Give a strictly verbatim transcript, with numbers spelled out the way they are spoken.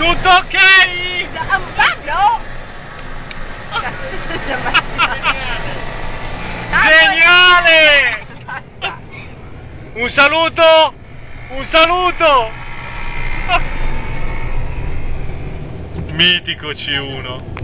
Tutto ok? No! Geniale! Un saluto! Un saluto! Mitico C uno.